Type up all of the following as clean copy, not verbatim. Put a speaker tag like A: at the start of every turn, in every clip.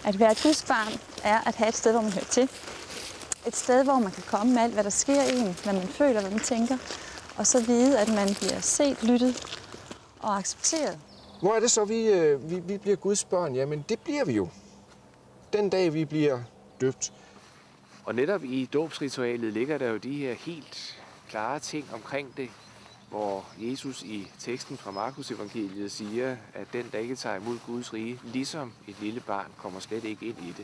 A: At være et Guds barn er at have et sted, hvor man hører til. Et sted, hvor man kan komme med alt, hvad der sker i en, hvad man føler, hvad man tænker. Og så vide, at man bliver set, lyttet og accepteret.
B: Hvor er det så, vi bliver Guds børn? Jamen, det bliver vi jo. Den dag, vi bliver døbt.
C: Og netop i dåbsritualet ligger der jo de her helt klare ting omkring det, hvor Jesus i teksten fra Markus evangeliet siger, at den, der ikke tager imod Guds rige, ligesom et lille barn, kommer slet ikke ind i det.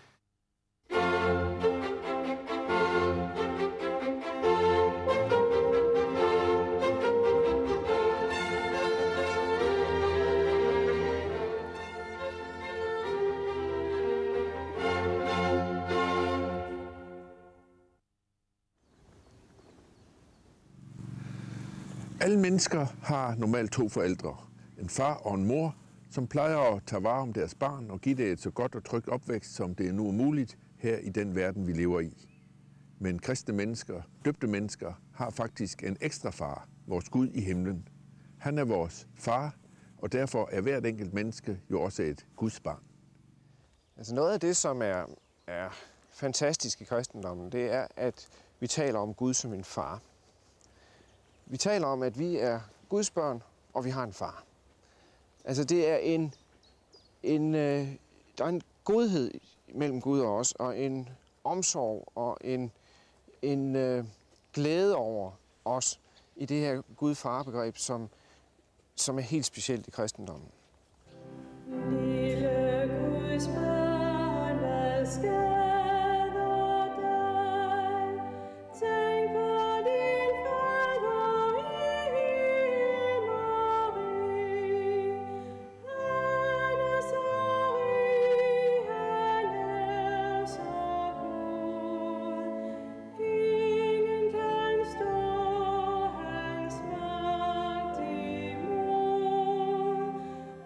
D: Alle mennesker har normalt to forældre, en far og en mor, som plejer at tage vare om deres barn og give det et så godt og trygt opvækst, som det nu er muligt her i den verden, vi lever i. Men kristne mennesker, døbte mennesker, har faktisk en ekstra far, vores Gud i himlen. Han er vores far, og derfor er hvert enkelt menneske jo også et Guds barn.
B: Altså noget af det, som er fantastisk i kristendommen, det er, at vi taler om Gud som en far. Vi taler om, at vi er Guds børn, og vi har en far. Altså det er der er en godhed mellem Gud og os, og en omsorg og en glæde over os i det her Gud-far-begreb, som er helt specielt i kristendommen.
E: Lille Guds barn, hvad skader dig? Tænk på din fader i himmeriget. Han er så rig, han er så god. Ingen kan stå hans magt imod.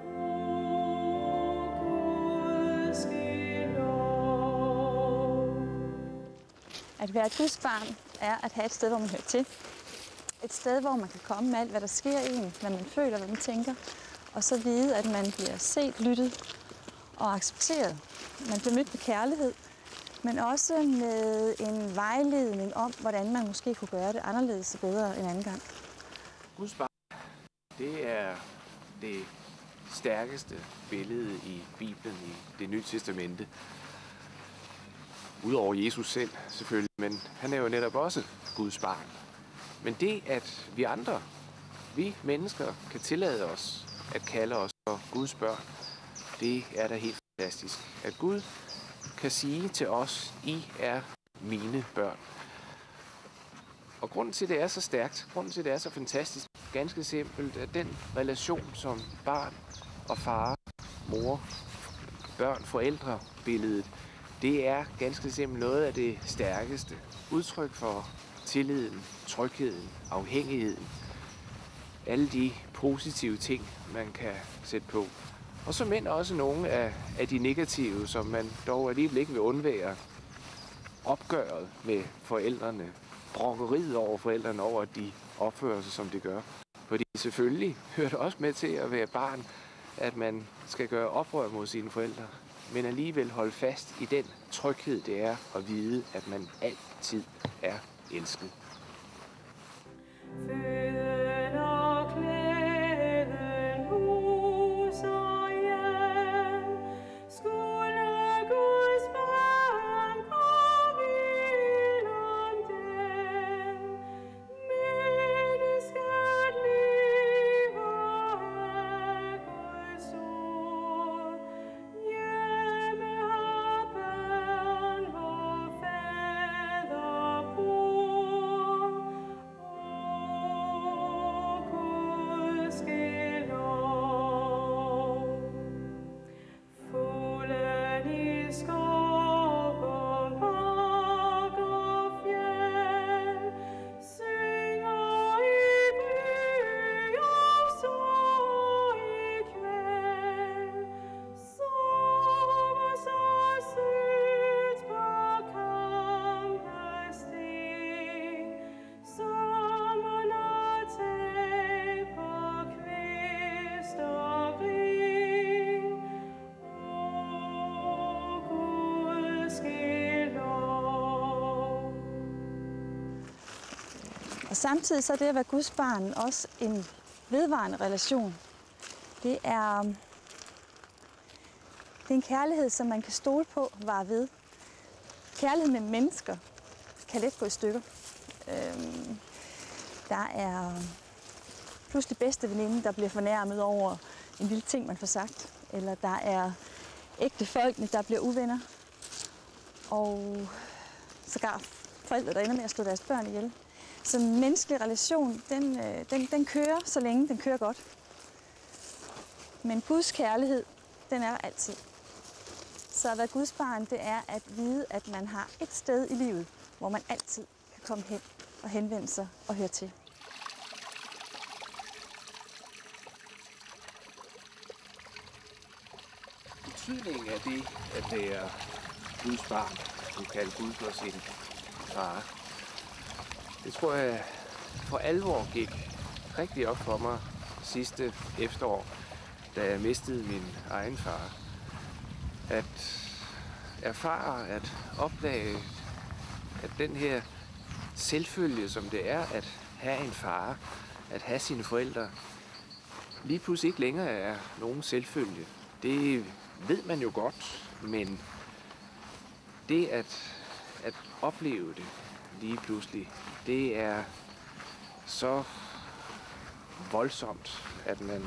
A: At være et Guds barn er at have et sted, hvor man hører til. Et sted, hvor man kan komme med alt, hvad der sker i en, hvad man føler, hvad man tænker. Og så vide, at man bliver set, lyttet og accepteret. Man bliver mødt med kærlighed, men også med en vejledning om, hvordan man måske kunne gøre det anderledes og bedre en anden gang.
C: Guds barn, det er det stærkeste billede i Bibelen, i Det Nye Testamente. Udover Jesus selv selvfølgelig, men han er jo netop også Guds barn. Men det, at vi andre, vi mennesker, kan tillade os at kalde os for Guds børn, det er da helt fantastisk. At Gud kan sige til os, I er mine børn. Og grunden til, at det er så stærkt, grunden til, at det er så fantastisk, ganske simpelt, at den relation som barn og far, mor, børn, forældre billedet, det er ganske simpelt noget af det stærkeste udtryk for tilliden, trygheden, afhængigheden. Alle de positive ting, man kan sætte på. Og så men også nogle af de negative, som man dog alligevel ikke vil undvære. Opgøret med forældrene, brokkeriet over forældrene over, at de opfører sig, som de gør. Fordi selvfølgelig hører det også med til at være barn, at man skal gøre oprør mod sine forældre, men alligevel holde fast i den tryghed, det er at vide, at man altid er elsket.
E: Føden og klæden, hus og hjem, skulle Guds barn gå vild om dem. Mennesket lever af Guds ord, hjemme har børn, hvor fader bor.
A: samtidig så er det at være Guds barn også en vedvarende relation. Det er en kærlighed, som man kan stole på, varer ved. Kærlighed med mennesker kan let gå i stykker. Der er pludselig bedste veninde, der bliver fornærmet over en lille ting, man får sagt. Eller der er ægte folkene, der bliver uvenner. Og sågar forældre, der ender med at slå deres børn ihjel. Så en menneskelig relation, den kører, så længe den kører godt. Men Guds kærlighed, den er der altid. Så at være Guds barn, det er at vide, at man har et sted i livet, hvor man altid kan komme hen og henvende sig og høre til.
C: Betydningen af det at være Guds barn, som kalder Gud for sin far, det tror jeg for alvor gik rigtig op for mig sidste efterår, da jeg mistede min egen far. At erfare, at opdage, at den her selvfølge, som det er at have en far, at have sine forældre, lige pludselig ikke længere er nogen selvfølge. Det ved man jo godt, men det at opleve det lige pludselig, det er så voldsomt, at man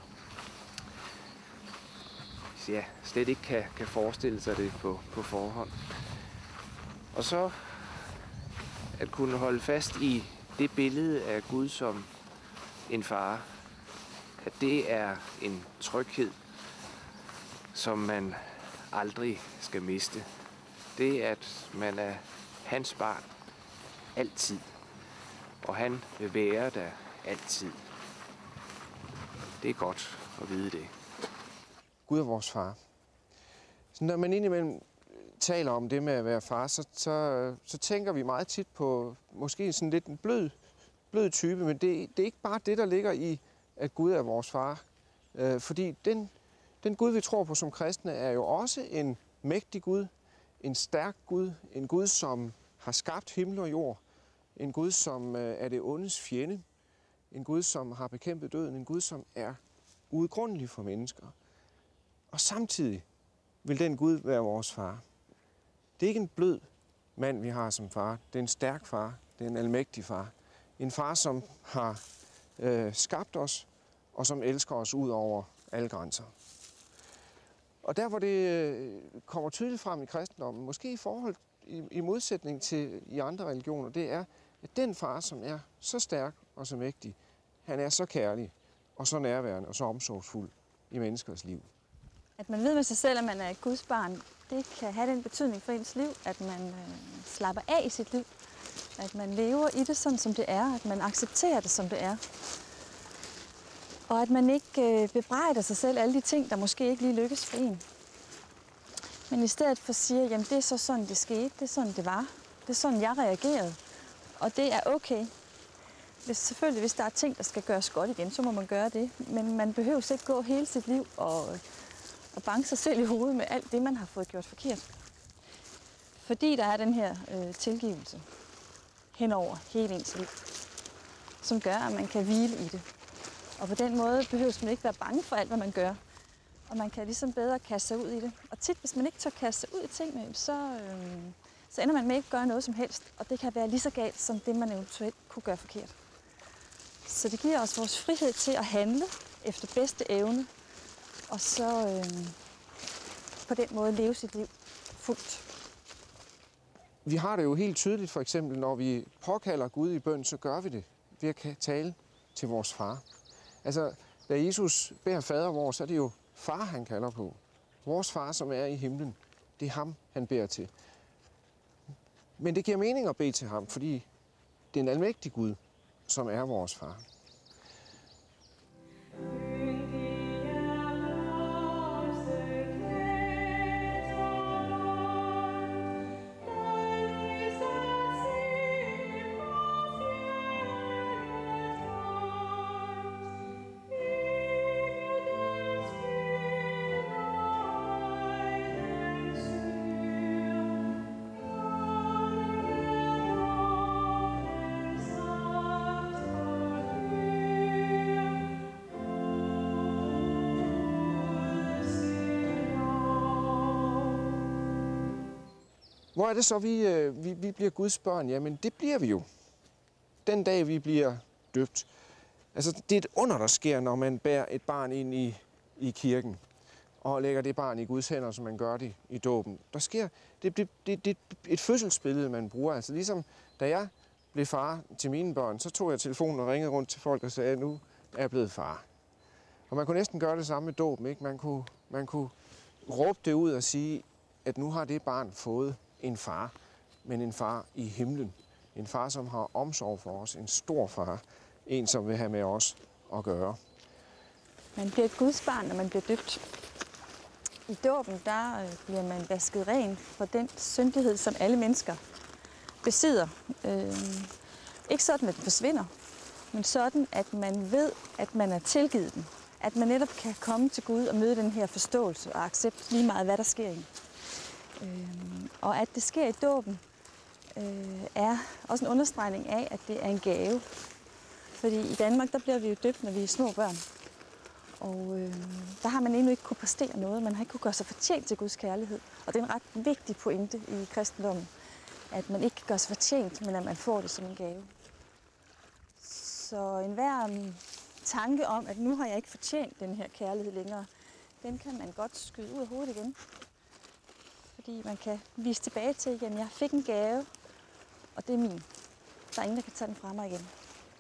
C: slet ikke kan forestille sig det på forhånd. Og så at kunne holde fast i det billede af Gud som en far, at det er en tryghed, som man aldrig skal miste. Det at man er hans barn altid, og han vil være der altid. Det er godt at vide det.
B: Gud er vores far. Så når man indimellem taler om det med at være far, så tænker vi meget tit på måske sådan lidt en blød type, men det er ikke bare det, der ligger i, at Gud er vores far. Fordi den Gud, vi tror på som kristne, er jo også en mægtig Gud, en stærk Gud, en Gud, som har skabt himmel og jord, en Gud, som er det ondes fjende, en Gud, som har bekæmpet døden, en Gud, som er uudgrundelig for mennesker. Og samtidig vil den Gud være vores far. Det er ikke en blød mand, vi har som far. Det er en stærk far. Det er en almægtig far. En far, som har skabt os, og som elsker os ud over alle grænser. Og der, hvor det kommer tydeligt frem i kristendommen, måske i forhold i modsætning til i andre religioner, det er, at den far, som er så stærk og så mægtig, han er så kærlig og så nærværende og så omsorgsfuld i menneskers liv.
A: At man ved med sig selv, at man er et Guds barn, det kan have den betydning for ens liv, at man slapper af i sit liv. At man lever i det sådan, som det er. At man accepterer det, som det er. Og at man ikke bebrejder sig selv alle de ting, der måske ikke lige lykkes for en. Men i stedet for siger, jamen det er så sådan, det skete, det er sådan, det var. Det er sådan, jeg reagerede. Og det er okay. Selvfølgelig, hvis der er ting, der skal gøres godt igen, så må man gøre det. Men man behøver ikke gå hele sit liv og banke sig selv i hovedet med alt det, man har fået gjort forkert. Fordi der er den her tilgivelse hen over hele ens liv, som gør, at man kan hvile i det. Og på den måde behøver man ikke være bange for alt, hvad man gør. Og man kan ligesom bedre kaste sig ud i det. Og tit, hvis man ikke tør kaste sig ud i tingene, så ender man med ikke at gøre noget som helst. Og det kan være lige så galt, som det, man eventuelt kunne gøre forkert. Så det giver os vores frihed til at handle efter bedste evne. Og så på den måde leve sit liv fuldt.
B: Vi har det jo helt tydeligt, for eksempel, når vi påkalder Gud i bøn, så gør vi det ved at tale til vores far. Altså, da Jesus beder fader vor, så er det jo far, han kalder på. Vores far, som er i himlen, det er ham, han beder til. Men det giver mening at bede til ham, fordi det er en almægtig Gud, som er vores far.
E: Amen.
B: Hvor er det så, vi bliver Guds børn? Jamen, det bliver vi jo. Den dag, vi bliver døbt. Altså, det er et under, der sker, når man bærer et barn ind i kirken og lægger det barn i Guds hænder, som man gør det i dåben. Der sker det er et fødselsbillede, man bruger. Altså, ligesom da jeg blev far til mine børn, så tog jeg telefonen og ringede rundt til folk og sagde, at nu er jeg blevet far. Og man kunne næsten gøre det samme med dåben, ikke? Man kunne råbe det ud og sige, at nu har det barn fået en far, men en far i himlen. En far, som har omsorg for os. En stor far. En, som vil have med os at gøre.
A: Man bliver et Guds barn, når man bliver døbt. I dåben, der bliver man vasket ren for den syndighed, som alle mennesker besidder. Ikke sådan, at den forsvinder, men sådan, at man ved, at man er tilgivet den. At man netop kan komme til Gud og møde den her forståelse og accept lige meget, hvad der sker i. Og at det sker i dåben, er også en understregning af, at det er en gave. Fordi i Danmark, der bliver vi jo døbt, når vi er små børn. Og der har man endnu ikke kunne præstere noget. Man har ikke kunne gøre sig fortjent til Guds kærlighed. Og det er en ret vigtig pointe i kristendommen, at man ikke kan gøre sig fortjent, men at man får det som en gave. Så enhver tanke om, at nu har jeg ikke fortjent den her kærlighed længere, den kan man godt skyde ud af hovedet igen. Fordi man kan vise tilbage til, at jeg fik en gave, og det er min. Der er ingen, der kan tage den fra mig igen.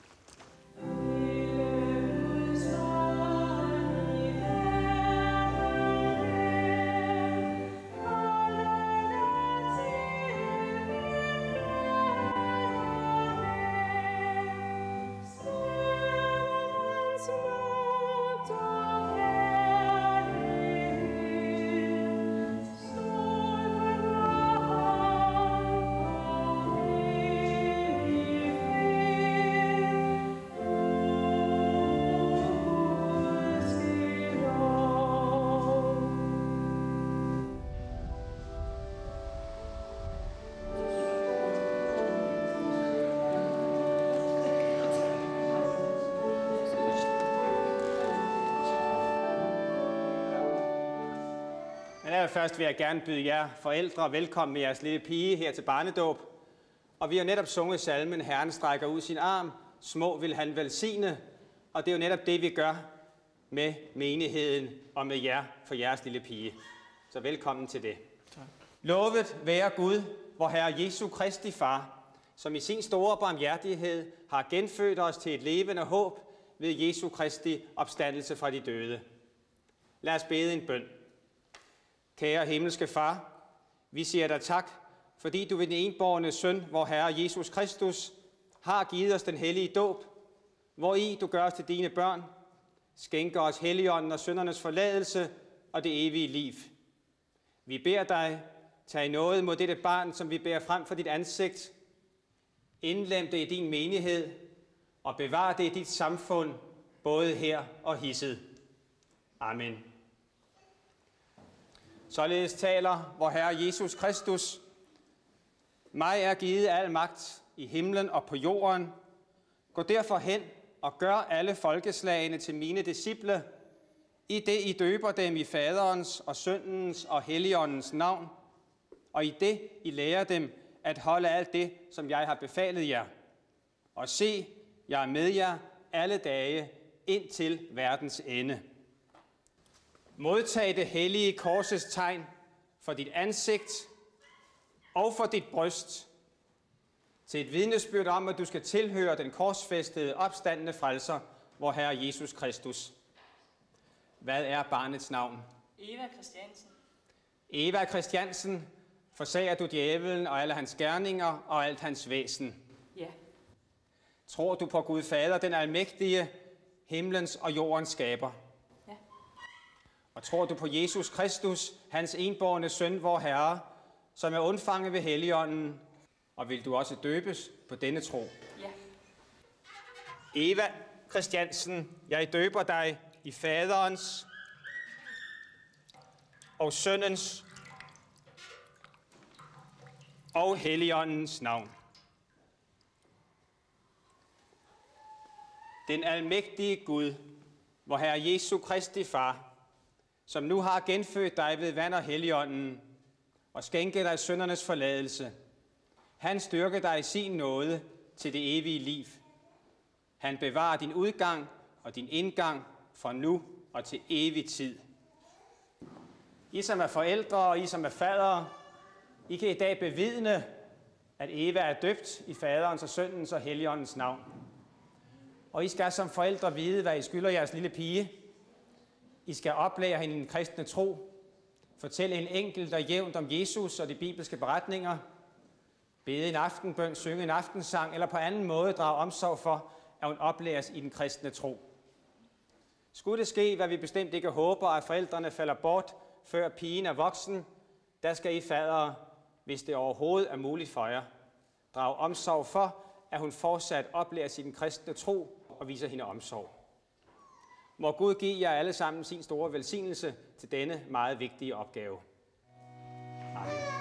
F: Først vil jeg gerne byde jer forældre velkommen med jeres lille pige her til barnedåb. Og vi har netop sunget salmen, Herren strækker ud sin arm, små vil han velsigne. Og det er jo netop det, vi gør med menigheden og med jer for jeres lille pige. Så velkommen til det. Tak. Lovet være Gud, vor Herre Jesu Kristi Far, som i sin store barmhjertighed har genfødt os til et levende håb ved Jesu Kristi opstandelse fra de døde. Lad os bede en bøn. Kære himmelske Far, vi siger dig tak, fordi du ved den enbårne søn, vor Herre Jesus Kristus, har givet os den hellige dåb, hvori du gør os til dine børn, skænker os Helligånden og syndernes forladelse og det evige liv. Vi beder dig, tag noget mod dette barn, som vi bærer frem for dit ansigt, indlem det i din menighed og bevar det i dit samfund, både her og hisset. Amen. Således taler vor Herre Jesus Kristus. Mig er givet al magt i himlen og på jorden. Gå derfor hen og gør alle folkeslagene til mine disciple, i det I døber dem i Faderens og Søndens og Helligåndens navn, og i det I lærer dem at holde alt det, som jeg har befalet jer. Og se, jeg er med jer alle dage indtil verdens ende. Modtag det hellige korsets tegn for dit ansigt og for dit bryst, til et vidnesbyrd om, at du skal tilhøre den korsfæstede, opstandne frelser, vor Herre Jesus Kristus. Hvad er barnets navn?
G: Eva Christiansen.
F: Eva Christiansen, forsager du djævelen og alle hans gerninger og alt hans væsen?
G: Ja.
F: Tror du på Gud Fader, den almægtige, himlens og jordens skaber?
G: Ja.
F: Og tror du på Jesus Kristus, hans enbårne søn, vor Herre, som er undfanget ved Helligånden, og vil du også døbes på denne tro?
G: Ja.
F: Eva Christiansen, jeg døber dig i Faderens og Sønnens og Helligåndens navn. Den almægtige Gud, vor Herre Jesu Kristi Far, som nu har genfødt dig ved vand og Helligånden, og skænke dig syndernes forladelse. Han styrker dig i sin nåde til det evige liv. Han bevarer din udgang og din indgang fra nu og til evig tid. I som er forældre og I som er fadere, I kan i dag bevidne, at Eva er døbt i faderens og søndens og helligåndens navn. Og I skal som forældre vide, hvad I skylder jeres lille pige. I skal oplære hende en kristne tro, fortælle hende enkelt og jævnt om Jesus og de bibelske beretninger, bede en aftenbøn, synge en aftensang eller på anden måde drage omsorg for, at hun oplæres i den kristne tro. Skulle det ske, hvad vi bestemt ikke håber, at forældrene falder bort, før pigen er voksen, der skal I fadere, hvis det overhovedet er muligt for jer, drage omsorg for, at hun fortsat oplæres i den kristne tro og viser hende omsorg. Må Gud give jer alle sammen sin store velsignelse til denne meget vigtige opgave. Amen.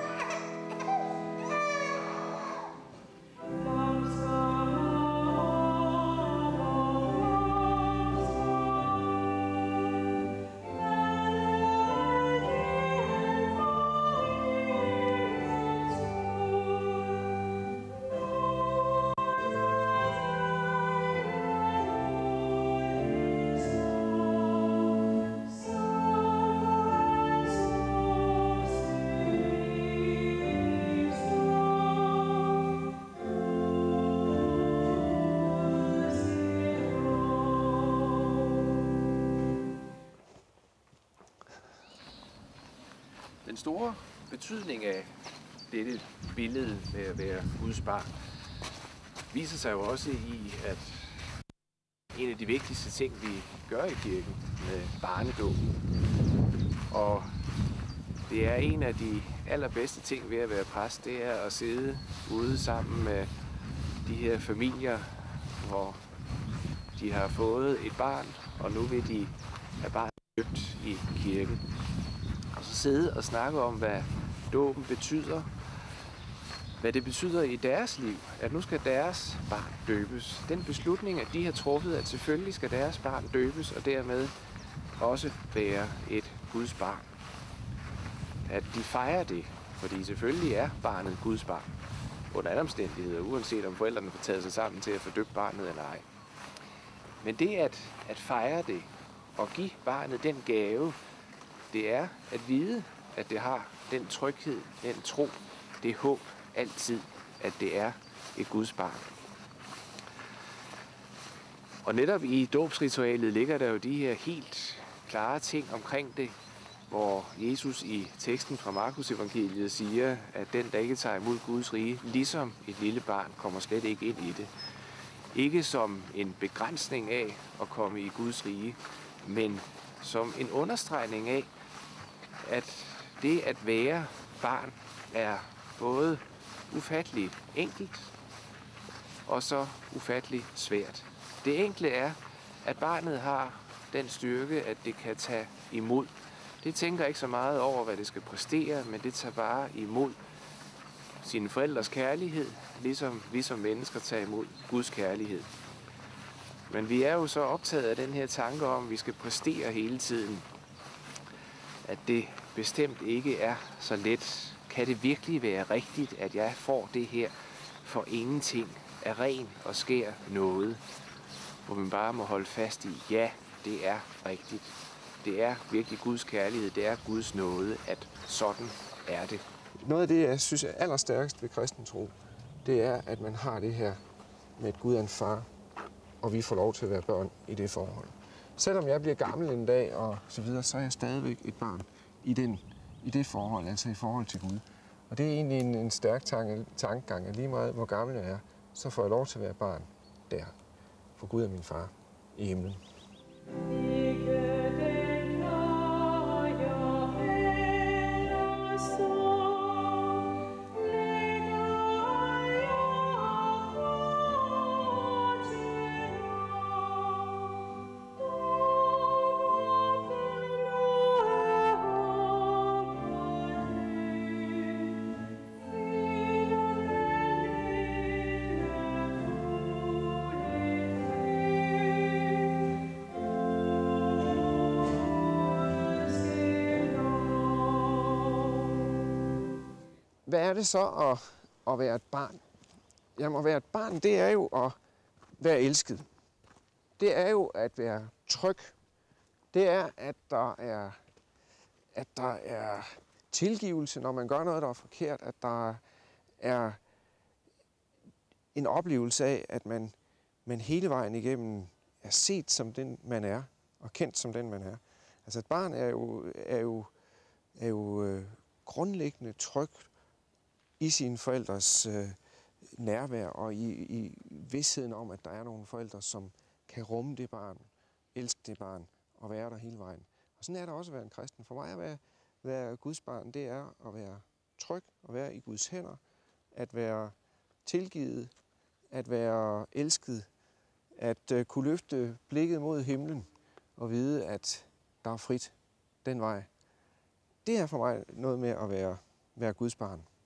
C: Den store betydning af dette billede med at være Guds barn viser sig jo også i, at en af de vigtigste ting, vi gør i kirken med barnedåben, og det er en af de allerbedste ting ved at være præst, det er at sidde ude sammen med de her familier, hvor de har fået et barn, og nu vil de have barnet døbt i kirken. Og så sidde og snakke om, hvad dåben betyder, hvad det betyder i deres liv, at nu skal deres barn døbes. Den beslutning, at de har truffet, at selvfølgelig skal deres barn døbes, og dermed også være et Guds barn. At de fejrer det, fordi selvfølgelig er barnet Guds barn, under alle omstændigheder, uanset om forældrene får taget sig sammen til at få døbt barnet eller ej. Men det at fejre det og give barnet den gave, det er at vide, at det har den tryghed, den tro, det håb altid, at det er et Guds barn. Og netop i dåbsritualet ligger der jo de her helt klare ting omkring det, hvor Jesus i teksten fra Markus evangeliet siger, at den, der ikke tager imod Guds rige, ligesom et lille barn, kommer slet ikke ind i det. Ikke som en begrænsning af at komme i Guds rige, men som en understregning af, at det at være barn er både ufattelig enkelt og så ufattelig svært. Det enkle er, at barnet har den styrke, at det kan tage imod. Det tænker ikke så meget over, hvad det skal præstere, men det tager bare imod sine forældres kærlighed, ligesom vi som mennesker tager imod Guds kærlighed. Men vi er jo så optaget af den her tanke om, at vi skal præstere hele tiden. At det bestemt ikke er så let. Kan det virkelig være rigtigt, at jeg får det her for ingenting af ren og skær noget? Hvor man bare må holde fast i, ja, det er rigtigt. Det er virkelig Guds kærlighed, det er Guds nåde, at sådan er det.
B: Noget af det, jeg synes er allerstærkest ved kristen tro, det er, at man har det her med, at Gud er en far, og vi får lov til at være børn i det forhold. Selvom jeg bliver gammel en dag og så videre, så er jeg stadigvæk et barn i det forhold, altså i forhold til Gud. Og det er egentlig en stærk tankegang, at lige meget hvor gammel jeg er, så får jeg lov til at være barn der. For Gud er min far i himlen. hvad er det så at være et barn? Jamen at være et barn, det er jo at være elsket. Det er jo at være tryg. Det er, at der er tilgivelse, når man gør noget, der er forkert. At der er en oplevelse af, at man hele vejen igennem er set som den, man er, og kendt som den, man er. Altså et barn er jo grundlæggende tryg i sine forældres nærvær, og i vidstheden om, at der er nogle forældre, som kan rumme det barn, elske det barn, og være der hele vejen. Og sådan er det også at være en kristen. For mig at være Guds barn, det er at være tryg, at være i Guds hænder, at være tilgivet, at være elsket, at kunne løfte blikket mod himlen og vide, at der er frit den vej. Det er for mig noget med at være Guds barn.